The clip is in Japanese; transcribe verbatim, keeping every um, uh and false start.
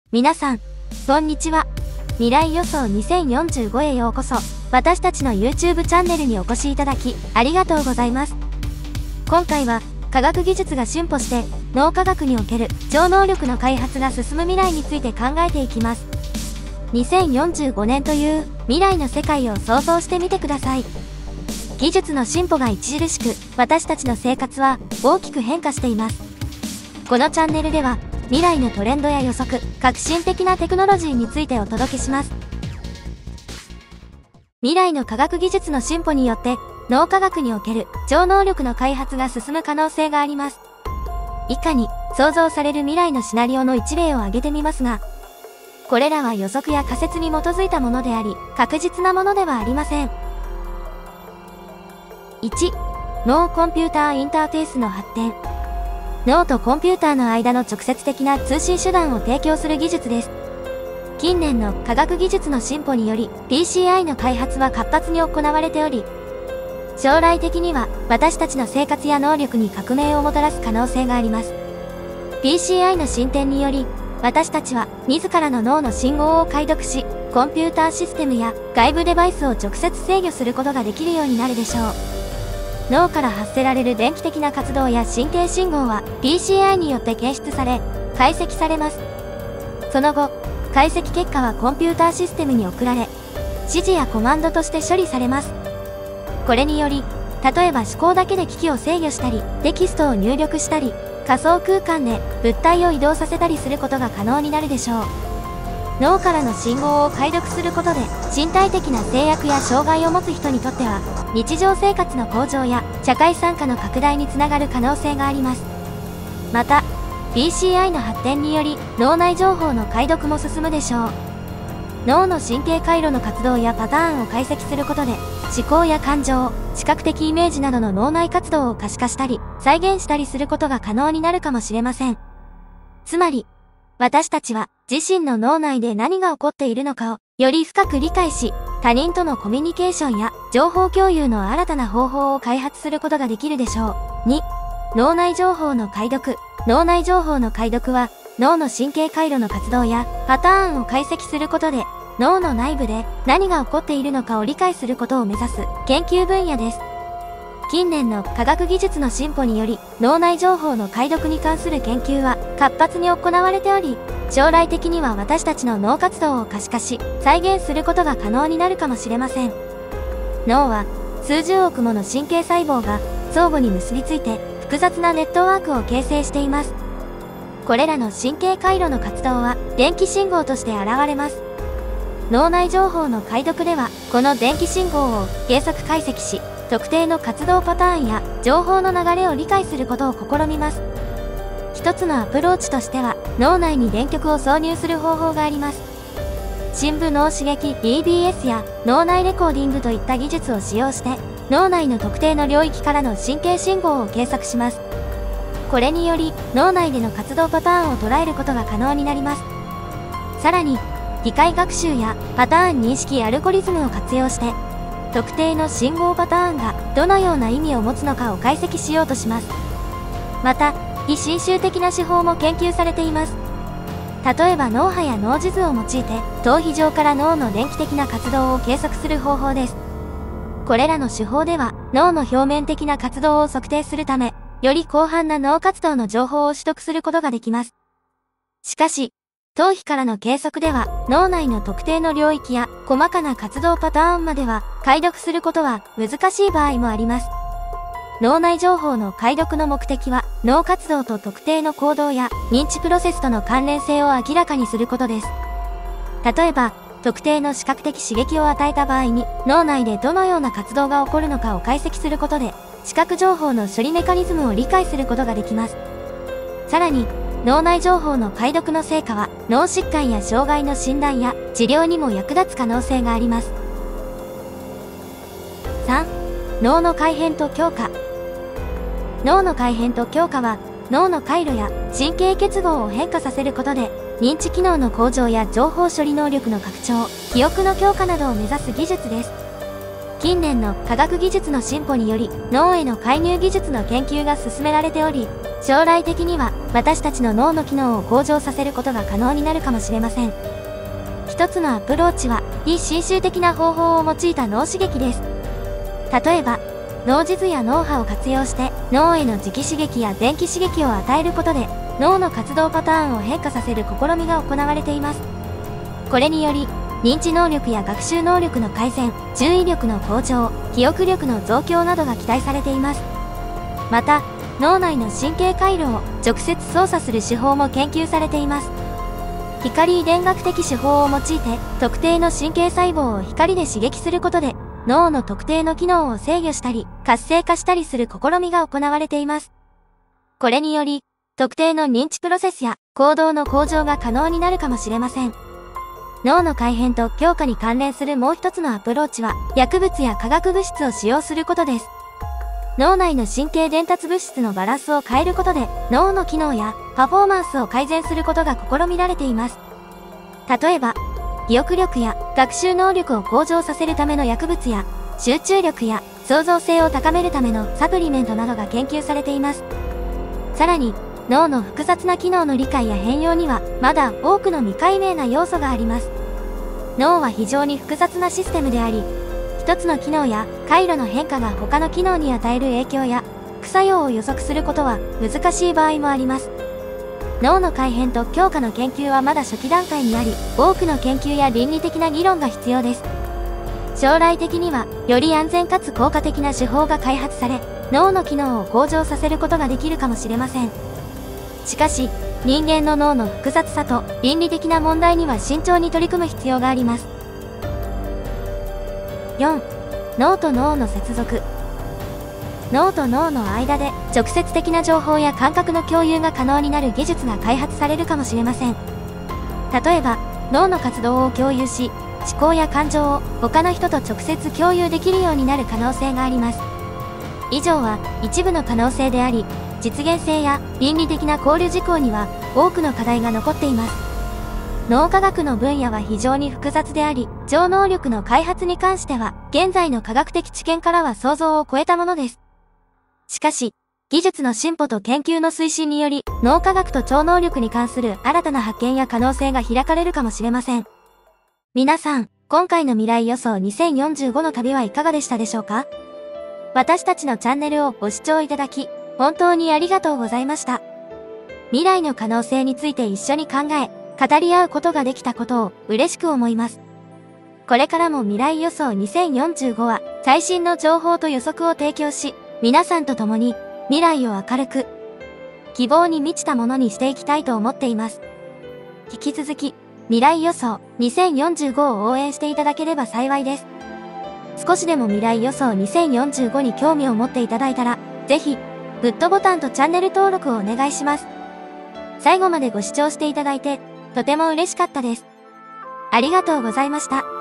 皆さん、こんにちは。未来予想にせんよんじゅうごへようこそ。私たちの YouTube チャンネルにお越しいただき、ありがとうございます。今回は、科学技術が進歩して、脳科学における超能力の開発が進む未来について考えていきます。にせんよんじゅうごねんという未来の世界を想像してみてください。技術の進歩が著しく、私たちの生活は大きく変化しています。このチャンネルでは、未来のトレンドや予測、革新的なテクノロジーについてお届けします。未来の科学技術の進歩によって、脳科学における超能力の開発が進む可能性があります。以下に想像される未来のシナリオの一例を挙げてみますが、これらは予測や仮説に基づいたものであり、確実なものではありません。いち、脳コンピューターインターフェースの発展。脳とコンピューターの間の直接的な通信手段を提供する技術です。近年の科学技術の進歩により ピーシーアイ の開発は活発に行われており、将来的には私たちの生活や能力に革命をもたらす可能性があります。ピーシーアイ の進展により、私たちは自らの脳の信号を解読し、コンピューターシステムや外部デバイスを直接制御することができるようになるでしょう。脳から発せられる電気的な活動や神経信号は ピーシーアイ によって検出され、解析されます。その後、解析結果はコンピューターシステムに送られ、指示やコマンドとして処理されます。これにより、例えば思考だけで機器を制御したり、テキストを入力したり、仮想空間で物体を移動させたりすることが可能になるでしょう。脳からの信号を解読することで、身体的な制約や障害を持つ人にとっては、日常生活の向上や社会参加の拡大につながる可能性があります。また、ピーシーアイ の発展により、脳内情報の解読も進むでしょう。脳の神経回路の活動やパターンを解析することで、思考や感情、視覚的イメージなどの脳内活動を可視化したり、再現したりすることが可能になるかもしれません。つまり、私たちは自身の脳内で何が起こっているのかをより深く理解し、他人とのコミュニケーションや情報共有の新たな方法を開発することができるでしょう。に、脳内情報の解読。脳内情報の解読は、脳の神経回路の活動やパターンを解析することで、脳の内部で何が起こっているのかを理解することを目指す研究分野です。近年の科学技術の進歩により、脳内情報の解読に関する研究は活発に行われており、将来的には私たちの脳活動を可視化し、再現することが可能になるかもしれません。脳は、数十億もの神経細胞が相互に結びついて、複雑なネットワークを形成しています。これらの神経回路の活動は、電気信号として現れます。脳内情報の解読では、この電気信号を計測解析し、特定の活動パターンや情報の流れを理解することを試みます。一つのアプローチとしては、脳内に電極を挿入する方法があります。深部脳刺激 ディービーエス や脳内レコーディングといった技術を使用して、脳内の特定の領域からの神経信号を計測します。これにより、脳内での活動パターンを捉えることが可能になります。さらに、機械学習やパターン認識アルゴリズムを活用して、特定の信号パターンがどのような意味を持つのかを解析しようとします。また、非侵襲的な手法も研究されています。例えば脳波や脳地図を用いて、頭皮上から脳の電気的な活動を計測する方法です。これらの手法では、脳の表面的な活動を測定するため、より広範な脳活動の情報を取得することができます。しかし、頭皮からの計測では、脳内の特定の領域や細かな活動パターンまでは解読することは難しい場合もあります。脳内情報の解読の目的は、脳活動と特定の行動や認知プロセスとの関連性を明らかにすることです。例えば、特定の視覚的刺激を与えた場合に、脳内でどのような活動が起こるのかを解析することで、視覚情報の処理メカニズムを理解することができます。さらに、脳内情報の解読の成果は、脳疾患や障害の診断や治療にも役立つ可能性があります。さん、脳の改変と強化。脳の改変と強化は、脳の回路や神経結合を変化させることで、認知機能の向上や情報処理能力の拡張、記憶の強化などを目指す技術です。近年の科学技術の進歩により、脳への介入技術の研究が進められており、将来的には私たちの脳の機能を向上させることが可能になるかもしれません。一つのアプローチは、非侵襲的な方法を用いた脳刺激です。例えば、脳地図や脳波を活用して脳への磁気刺激や電気刺激を与えることで脳の活動パターンを変化させる試みが行われています。これにより認知能力や学習能力の改善、注意力の向上、記憶力の増強などが期待されています。また脳内の神経回路を直接操作する手法も研究されています。光遺伝学的手法を用いて特定の神経細胞を光で刺激することで脳の特定の機能を制御したり活性化したりする試みが行われています。これにより特定の認知プロセスや行動の向上が可能になるかもしれません。脳の改変と強化に関連するもう一つのアプローチは薬物や化学物質を使用することです。脳内の神経伝達物質のバランスを変えることで脳の機能やパフォーマンスを改善することが試みられています。例えば記憶力や学習能力を向上させるための薬物や集中力や創造性を高めるためのサプリメントなどが研究されています。さらに脳の複雑な機能の理解や変容にはまだ多くの未解明な要素があります。脳は非常に複雑なシステムであり、一つの機能や回路の変化が他の機能に与える影響や副作用を予測することは難しい場合もあります。脳の改変と強化の研究はまだ初期段階にあり、多くの研究や倫理的な議論が必要です。将来的には、より安全かつ効果的な手法が開発され、脳の機能を向上させることができるかもしれません。しかし、人間の脳の複雑さと倫理的な問題には慎重に取り組む必要があります。よん. 脳と脳の接続。脳と脳の間で直接的な情報や感覚の共有が可能になる技術が開発されるかもしれません。例えば、脳の活動を共有し、思考や感情を他の人と直接共有できるようになる可能性があります。以上は一部の可能性であり、実現性や倫理的な考慮事項には多くの課題が残っています。脳科学の分野は非常に複雑であり、超能力の開発に関しては、現在の科学的知見からは想像を超えたものです。しかし、技術の進歩と研究の推進により、脳科学と超能力に関する新たな発見や可能性が開かれるかもしれません。皆さん、今回の未来予想にせんよんじゅうごの旅はいかがでしたでしょうか？私たちのチャンネルをご視聴いただき、本当にありがとうございました。未来の可能性について一緒に考え、語り合うことができたことを嬉しく思います。これからも未来予想にせんよんじゅうごは最新の情報と予測を提供し、皆さんと共に未来を明るく、希望に満ちたものにしていきたいと思っています。引き続き、未来予想にせんよんじゅうごを応援していただければ幸いです。少しでも未来予想にせんよんじゅうごに興味を持っていただいたら、ぜひ、グッドボタンとチャンネル登録をお願いします。最後までご視聴していただいて、とても嬉しかったです。ありがとうございました。